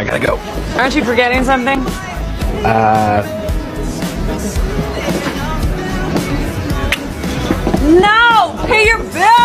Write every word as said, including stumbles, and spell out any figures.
I gotta go. Aren't you forgetting something? Uh... No! Pay your bill!